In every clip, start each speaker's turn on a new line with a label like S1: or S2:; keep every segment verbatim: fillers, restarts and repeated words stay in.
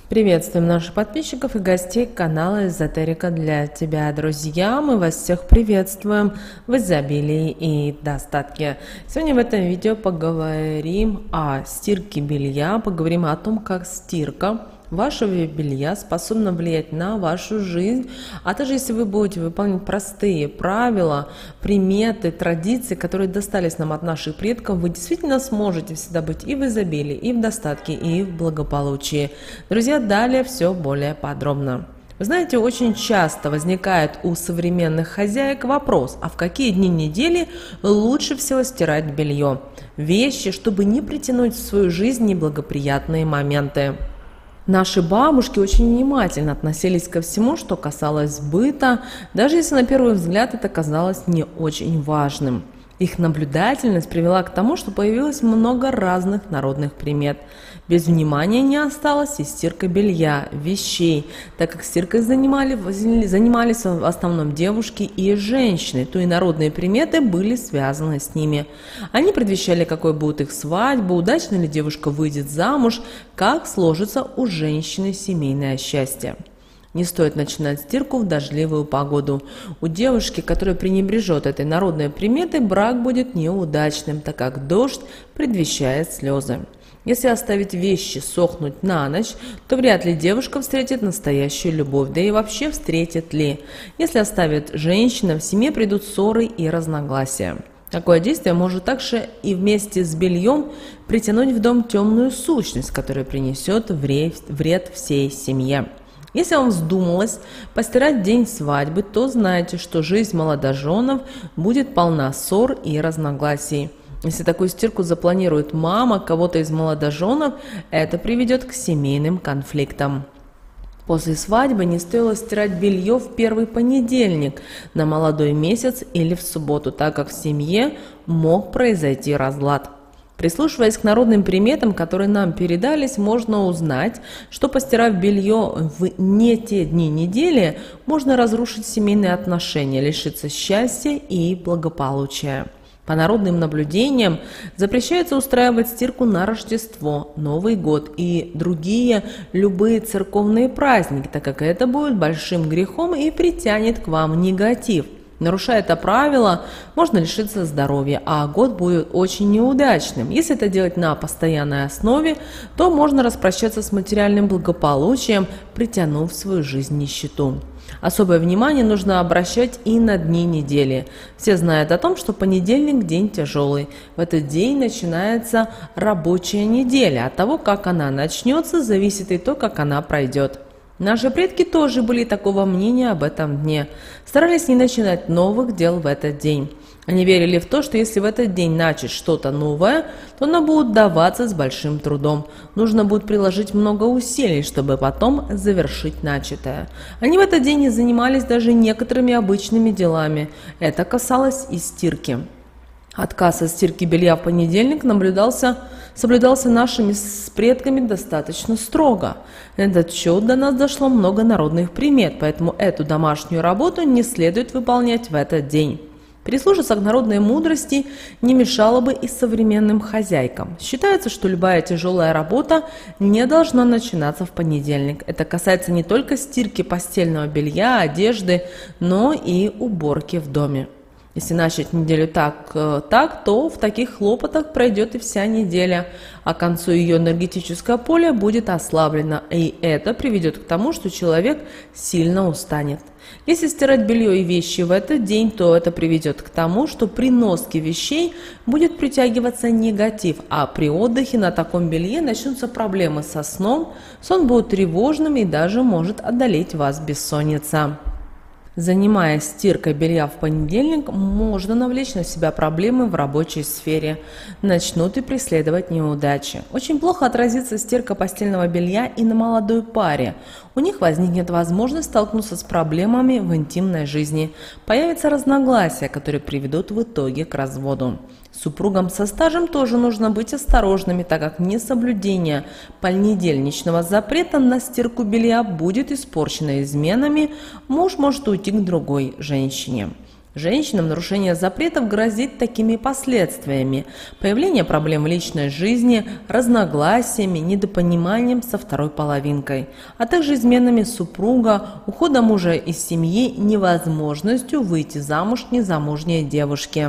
S1: Приветствуем наших подписчиков и гостей канала Эзотерика для тебя, друзья. Мы вас всех приветствуем в изобилии и достатке. Сегодня в этом видео поговорим о стирке белья, поговорим о том, как стирка вашего белья способна влиять на вашу жизнь, а также если вы будете выполнять простые правила, приметы, традиции, которые достались нам от наших предков, вы действительно сможете всегда быть и в изобилии, и в достатке, и в благополучии. Друзья, далее все более подробно. Вы знаете, очень часто возникает у современных хозяек вопрос, а в какие дни недели лучше всего стирать белье? Вещи, чтобы не притянуть в свою жизнь неблагоприятные моменты. Наши бабушки очень внимательно относились ко всему, что касалось быта, даже если на первый взгляд это казалось не очень важным. Их наблюдательность привела к тому, что появилось много разных народных примет. Без внимания не осталось и стирка белья, вещей, так как стиркой занимали, занимались в основном девушки и женщины, то и народные приметы были связаны с ними. Они предвещали, какой будет их свадьба, удачно ли девушка выйдет замуж, как сложится у женщины семейное счастье. Не стоит начинать стирку в дождливую погоду. У девушки, которая пренебрежет этой народной приметой, брак будет неудачным, так как дождь предвещает слезы. Если оставить вещи сохнуть на ночь, то вряд ли девушка встретит настоящую любовь, да и вообще встретит ли. Если оставит женщина, в семье придут ссоры и разногласия. Такое действие может также и вместе с бельем притянуть в дом темную сущность, которая принесет вред всей семье. Если вам вздумалось постирать день свадьбы, то знайте, что жизнь молодоженов будет полна ссор и разногласий. Если такую стирку запланирует мама кого-то из молодоженов, это приведет к семейным конфликтам. После свадьбы не стоило стирать белье в первый понедельник на молодой месяц или в субботу, так как в семье мог произойти разлад. Прислушиваясь к народным приметам, которые нам передались, можно узнать, что, постирав белье в не те дни недели, можно разрушить семейные отношения, лишиться счастья и благополучия. По народным наблюдениям запрещается устраивать стирку на Рождество, Новый год и другие любые церковные праздники, так как это будет большим грехом и притянет к вам негатив. Нарушая это правило, можно лишиться здоровья, а год будет очень неудачным. Если это делать на постоянной основе, то можно распрощаться с материальным благополучием, притянув в свою жизнь нищету. Особое внимание нужно обращать и на дни недели. Все знают о том, что понедельник – день тяжелый. В этот день начинается рабочая неделя. От того, как она начнется, зависит и то, как она пройдет. Наши предки тоже были такого мнения об этом дне, старались не начинать новых дел в этот день. Они верили в то, что если в этот день начать что-то новое, то оно будет даваться с большим трудом. Нужно будет приложить много усилий, чтобы потом завершить начатое. Они в этот день не занимались даже некоторыми обычными делами. Это касалось и стирки. Отказ от стирки белья в понедельник наблюдался, соблюдался нашими с предками достаточно строго. На этот счет до нас дошло много народных примет, поэтому эту домашнюю работу не следует выполнять в этот день. Прислушаться к народной мудрости не мешало бы и современным хозяйкам. Считается, что любая тяжелая работа не должна начинаться в понедельник. Это касается не только стирки постельного белья, одежды, но и уборки в доме. Если начать неделю так, так, то в таких хлопотах пройдет и вся неделя, а к концу ее энергетическое поле будет ослаблено, и это приведет к тому, что человек сильно устанет. Если стирать белье и вещи в этот день, то это приведет к тому, что при носке вещей будет притягиваться негатив, а при отдыхе на таком белье начнутся проблемы со сном, сон будет тревожным и даже может одолеть вас бессонница. Занимаясь стиркой белья в понедельник, можно навлечь на себя проблемы в рабочей сфере. Начнут и преследовать неудачи. Очень плохо отразится стирка постельного белья и на молодой паре. У них возникнет возможность столкнуться с проблемами в интимной жизни. Появятся разногласия, которые приведут в итоге к разводу. Супругам со стажем тоже нужно быть осторожными, так как несоблюдение понедельничного запрета на стирку белья будет испорчено изменами, муж может уйти к другой женщине. Женщинам нарушение запретов грозит такими последствиями: появление проблем в личной жизни, разногласиями, недопониманием со второй половинкой, а также изменами супруга, уходом мужа из семьи, невозможностью выйти замуж незамужней девушки.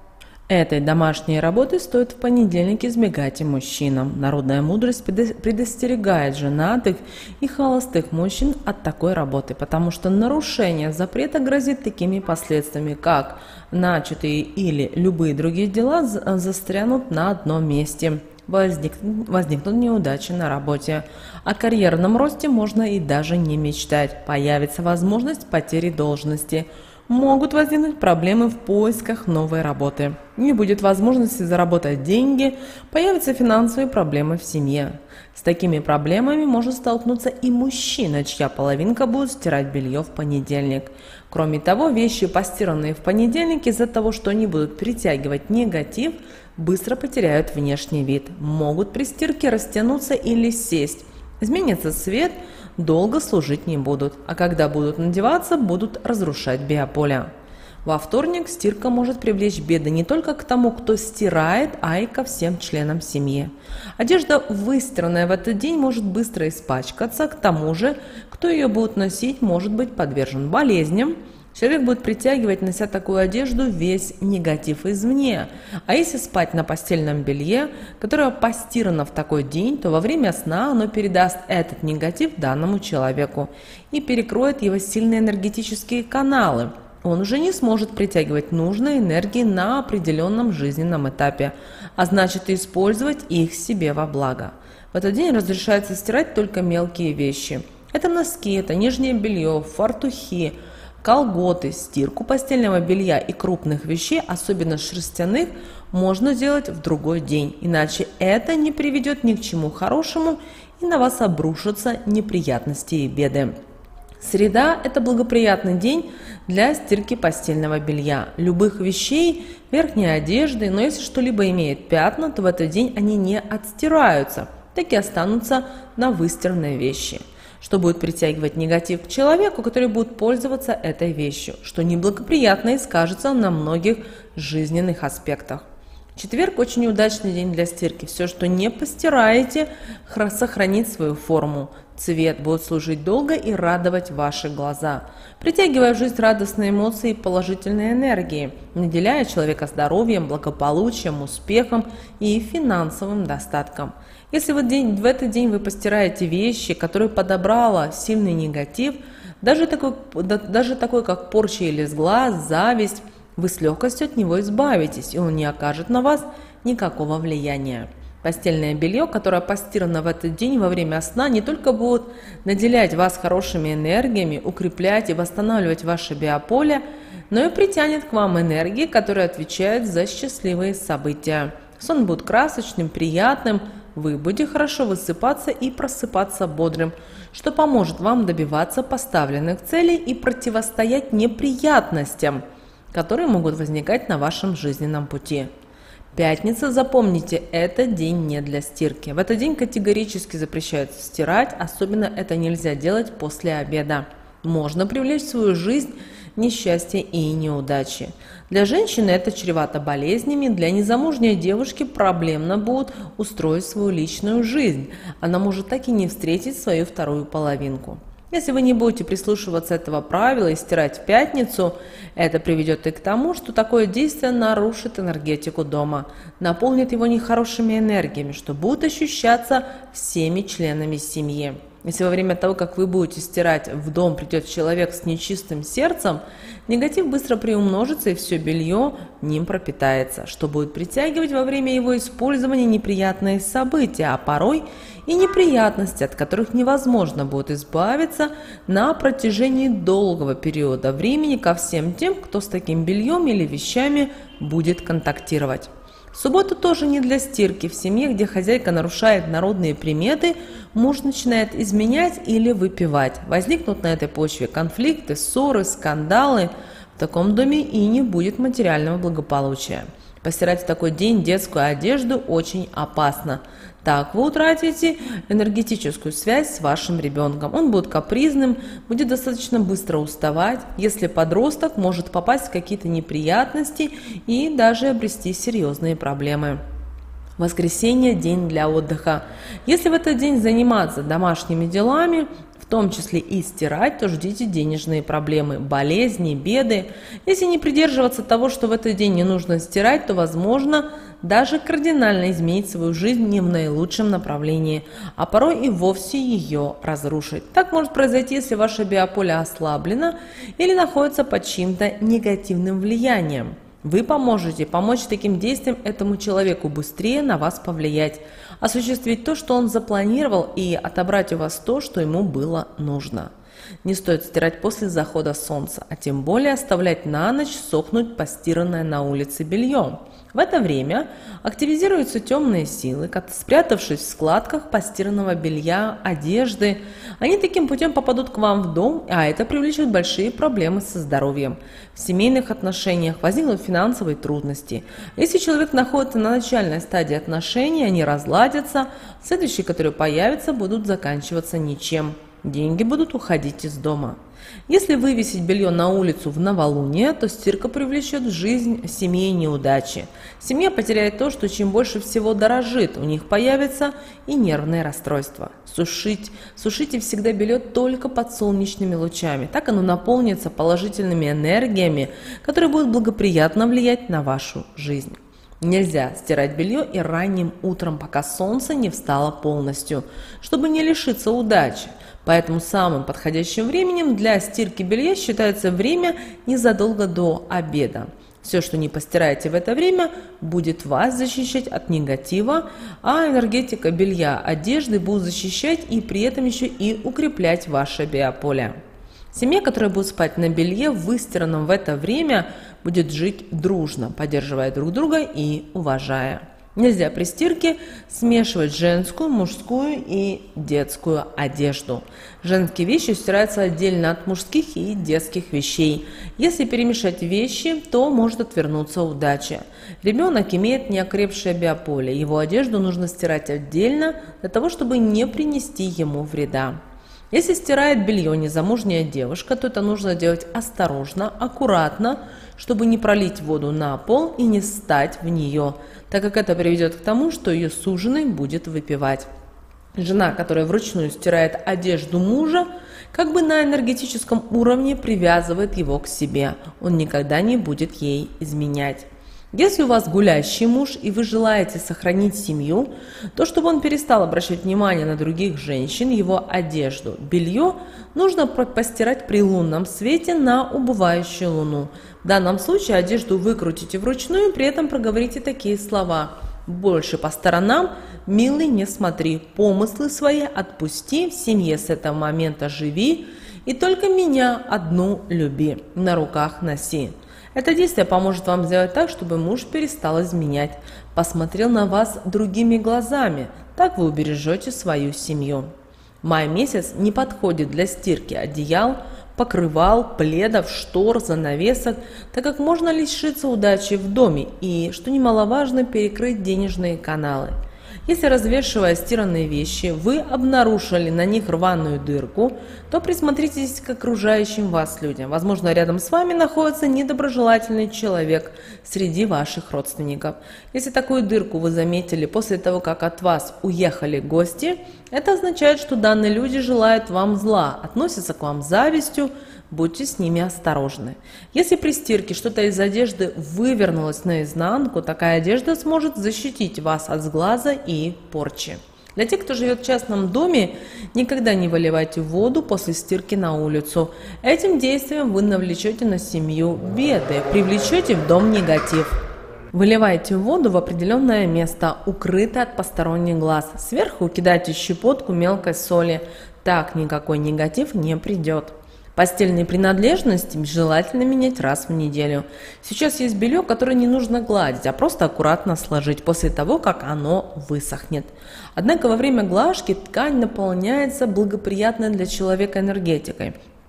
S1: Этой домашней работы стоит в понедельник избегать и мужчинам. Народная мудрость предостерегает женатых и холостых мужчин от такой работы, потому что нарушение запрета грозит такими последствиями, как начатые или любые другие дела застрянут на одном месте. Возникнут, возникнут неудачи на работе. О карьерном росте можно и даже не мечтать. Появится возможность потери должности. Могут возникнуть проблемы в поисках новой работы. Не будет возможности заработать деньги, появятся финансовые проблемы в семье. С такими проблемами может столкнуться и мужчина, чья половинка будет стирать белье в понедельник. Кроме того, вещи, постиранные в понедельник, из-за того, что они будут притягивать негатив, быстро потеряют внешний вид. Могут при стирке растянуться или сесть. Изменится цвет, долго служить не будут, а когда будут надеваться, будут разрушать биополе. Во вторник стирка может привлечь беды не только к тому, кто стирает, а и ко всем членам семьи. Одежда, выстиранная в этот день, может быстро испачкаться, к тому же, кто ее будет носить, может быть подвержен болезням. Человек будет притягивать, нося такую одежду, весь негатив извне. А если спать на постельном белье, которое постирано в такой день, то во время сна оно передаст этот негатив данному человеку и перекроет его сильные энергетические каналы. Он уже не сможет притягивать нужной энергии на определенном жизненном этапе, а значит и использовать их себе во благо. В этот день разрешается стирать только мелкие вещи. Это носки, это нижнее белье, фартухи, колготы. Стирку постельного белья и крупных вещей, особенно шерстяных, можно делать в другой день, иначе это не приведет ни к чему хорошему и на вас обрушатся неприятности и беды. Среда – это благоприятный день для стирки постельного белья, любых вещей, верхней одежды, но если что-либо имеет пятна, то в этот день они не отстираются, так и останутся на выстиранной вещи, что будет притягивать негатив к человеку, который будет пользоваться этой вещью, что неблагоприятно и скажется на многих жизненных аспектах. Четверг – очень удачный день для стирки. Все, что не постираете, сохранит свою форму. Цвет будет служить долго и радовать ваши глаза, притягивая в жизнь радостные эмоции и положительные энергии, наделяя человека здоровьем, благополучием, успехом и финансовым достатком. Если в, день, в этот день вы постираете вещи, которые подобрала сильный негатив, даже такой, даже такой как порча или сглаз, зависть, вы с легкостью от него избавитесь, и он не окажет на вас никакого влияния. Постельное белье, которое постирано в этот день во время сна, не только будет наделять вас хорошими энергиями, укреплять и восстанавливать ваше биополе, но и притянет к вам энергии, которые отвечают за счастливые события. Сон будет красочным, приятным, вы будете хорошо высыпаться и просыпаться бодрым, что поможет вам добиваться поставленных целей и противостоять неприятностям, которые могут возникать на вашем жизненном пути. Пятница, запомните, это день не для стирки. В этот день категорически запрещается стирать, особенно это нельзя делать после обеда. Можно привлечь в свою жизнь несчастье и неудачи. Для женщины это чревато болезнями, для незамужней девушки проблемно будет устроить свою личную жизнь. Она может так и не встретить свою вторую половинку. Если вы не будете прислушиваться этого правила и стирать в пятницу, это приведет и к тому, что такое действие нарушит энергетику дома, наполнит его нехорошими энергиями, что будет ощущаться всеми членами семьи. Если во время того, как вы будете стирать, в дом придет человек с нечистым сердцем, негатив быстро приумножится и все белье ним пропитается, что будет притягивать во время его использования неприятные события, а порой и неприятности, от которых невозможно будет избавиться на протяжении долгого периода времени ко всем тем, кто с таким бельем или вещами будет контактировать. Суббота тоже не для стирки. В семье, где хозяйка нарушает народные приметы, муж начинает изменять или выпивать. Возникнут на этой почве конфликты, ссоры, скандалы. В таком доме и не будет материального благополучия. Постирать в такой день детскую одежду очень опасно. Так вы утратите энергетическую связь с вашим ребенком. Он будет капризным, будет достаточно быстро уставать. Если подросток, может попасть в какие-то неприятности и даже обрести серьезные проблемы. Воскресенье – день для отдыха. Если в этот день заниматься домашними делами, в том числе и стирать, то ждите денежные проблемы, болезни, беды. Если не придерживаться того, что в этот день не нужно стирать, то, возможно, даже кардинально изменить свою жизнь не в наилучшем направлении, а порой и вовсе ее разрушить. Так может произойти, если ваше биополе ослаблено или находится под чьим-то негативным влиянием. Вы поможете помочь таким действиям этому человеку быстрее на вас повлиять, осуществить то, что он запланировал, и отобрать у вас то, что ему было нужно. Не стоит стирать после захода солнца, а тем более оставлять на ночь сохнуть постиранное на улице белье. В это время активизируются темные силы, спрятавшись в складках постиранного белья, одежды. Они таким путем попадут к вам в дом, а это привлечет большие проблемы со здоровьем. В семейных отношениях возникнут финансовые трудности. Если человек находится на начальной стадии отношений, они разладятся, следующие, которые появятся, будут заканчиваться ничем. Деньги будут уходить из дома. Если вывесить белье на улицу в новолуние, то стирка привлечет в жизнь семьи неудачи. Семья потеряет то, что чем больше всего дорожит, у них появится и нервные расстройства. Сушить. Сушите всегда белье только под солнечными лучами. Так оно наполнится положительными энергиями, которые будут благоприятно влиять на вашу жизнь. Нельзя стирать белье и ранним утром, пока солнце не встало полностью, чтобы не лишиться удачи. Поэтому самым подходящим временем для стирки белья считается время незадолго до обеда. Все, что не постираете в это время, будет вас защищать от негатива, а энергетика белья, одежды будет защищать и при этом еще и укреплять ваше биополе. Семья, которая будет спать на белье, выстиранном в это время, будет жить дружно, поддерживая друг друга и уважая. Нельзя при стирке смешивать женскую, мужскую и детскую одежду. Женские вещи стираются отдельно от мужских и детских вещей. Если перемешать вещи, то может отвернуться удача. Ребенок имеет неокрепшее биополе. Его одежду нужно стирать отдельно для того, чтобы не принести ему вреда. Если стирает белье незамужняя девушка, то это нужно делать осторожно, аккуратно, чтобы не пролить воду на пол и не встать в нее, так как это приведет к тому, что ее суженый будет выпивать. Жена, которая вручную стирает одежду мужа, как бы на энергетическом уровне привязывает его к себе. Он никогда не будет ей изменять. Если у вас гулящий муж и вы желаете сохранить семью, то чтобы он перестал обращать внимание на других женщин, его одежду, белье нужно постирать при лунном свете на убывающую луну. В данном случае одежду выкрутите вручную, при этом проговорите такие слова: «Больше по сторонам, милый, не смотри, помыслы свои отпусти, в семье с этого момента живи, и только меня одну люби, на руках носи». Это действие поможет вам сделать так, чтобы муж перестал изменять, посмотрел на вас другими глазами. Так вы убережете свою семью. Май месяц не подходит для стирки одеял, покрывал, пледов, штор, занавесок, так как можно лишиться удачи в доме и, что немаловажно, перекрыть денежные каналы. Если, развешивая стиранные вещи, вы обнаружили на них рваную дырку, то присмотритесь к окружающим вас людям. Возможно, рядом с вами находится недоброжелательный человек среди ваших родственников. Если такую дырку вы заметили после того, как от вас уехали гости, это означает, что данные люди желают вам зла, относятся к вам с завистью. Будьте с ними осторожны. Если при стирке что-то из одежды вывернулось наизнанку, такая одежда сможет защитить вас от сглаза и порчи. Для тех, кто живет в частном доме, никогда не выливайте воду после стирки на улицу. Этим действием вы навлечете на семью беды, привлечете в дом негатив. Выливайте воду в определенное место, укрытое от посторонних глаз. Сверху кидайте щепотку мелкой соли. Так никакой негатив не придет. Постельные принадлежности желательно менять раз в неделю. Сейчас есть белье, которое не нужно гладить, а просто аккуратно сложить после того, как оно высохнет. Однако во время глажки ткань наполняется благоприятной для человека энергетикой.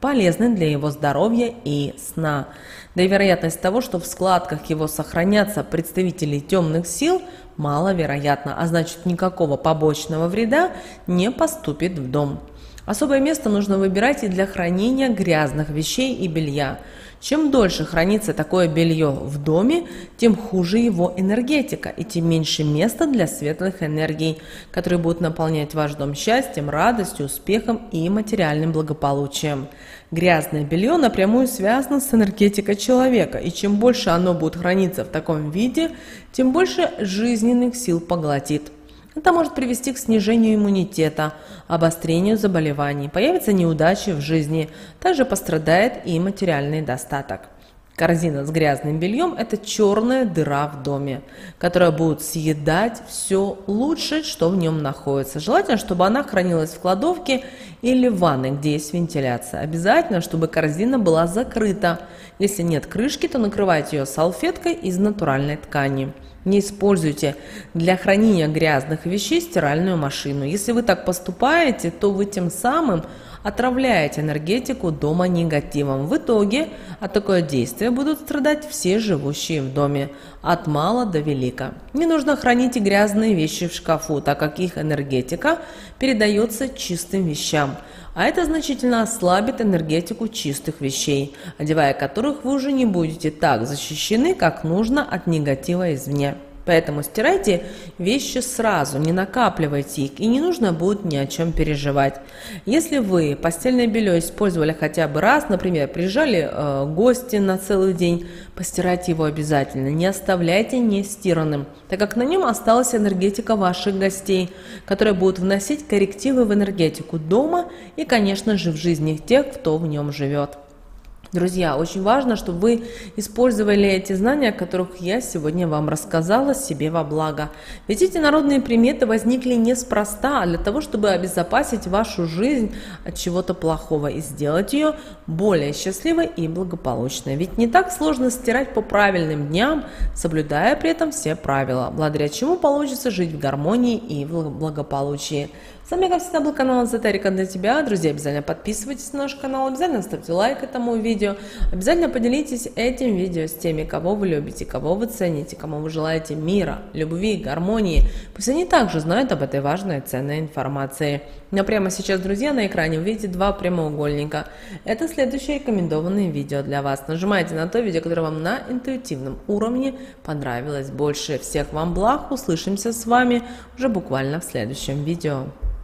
S1: полезны для его здоровья и сна. Да и вероятность того, что в складках его сохранятся представители темных сил, маловероятна, а значит никакого побочного вреда не поступит в дом. Особое место нужно выбирать и для хранения грязных вещей и белья. Чем дольше хранится такое белье в доме, тем хуже его энергетика и тем меньше места для светлых энергий, которые будут наполнять ваш дом счастьем, радостью, успехом и материальным благополучием. Грязное белье напрямую связано с энергетикой человека, и чем больше оно будет храниться в таком виде, тем больше жизненных сил поглотит. Это может привести к снижению иммунитета, обострению заболеваний, появятся неудачи в жизни, также пострадает и материальный достаток. Корзина с грязным бельем – это черная дыра в доме, которая будет съедать все лучшее, что в нем находится. Желательно, чтобы она хранилась в кладовке или в ванной, где есть вентиляция. Обязательно, чтобы корзина была закрыта. Если нет крышки, то накрывайте ее салфеткой из натуральной ткани. Не используйте для хранения грязных вещей стиральную машину. Если вы так поступаете, то вы тем самым отравляете энергетику дома негативом. В итоге от такого действия будут страдать все живущие в доме, от мала до велика. Не нужно хранить и грязные вещи в шкафу, так как их энергетика передается чистым вещам. А это значительно ослабит энергетику чистых вещей, одевая которых вы уже не будете так защищены, как нужно от негатива извне. Поэтому стирайте вещи сразу, не накапливайте их, и не нужно будет ни о чем переживать. Если вы постельное белье использовали хотя бы раз, например, приезжали э, гости на целый день, постирайте его обязательно, не оставляйте нестиранным, так как на нем осталась энергетика ваших гостей, которая будет вносить коррективы в энергетику дома и, конечно же, в жизни тех, кто в нем живет. Друзья, очень важно, чтобы вы использовали эти знания, о которых я сегодня вам рассказала, себе во благо. Ведь эти народные приметы возникли неспроста, а для того, чтобы обезопасить вашу жизнь от чего-то плохого и сделать ее более счастливой и благополучной. Ведь не так сложно стирать по правильным дням, соблюдая при этом все правила, благодаря чему получится жить в гармонии и в благополучии. С вами, как всегда, был канал Эзотерика для тебя. Друзья, обязательно подписывайтесь на наш канал, обязательно ставьте лайк этому видео, обязательно поделитесь этим видео с теми, кого вы любите, кого вы цените, кому вы желаете мира, любви, гармонии. Пусть они также знают об этой важной и ценной информации. Но прямо сейчас, друзья, на экране вы видите два прямоугольника. Это следующие рекомендованные видео для вас. Нажимайте на то видео, которое вам на интуитивном уровне понравилось больше. Всех вам благ, услышимся с вами уже буквально в следующем видео.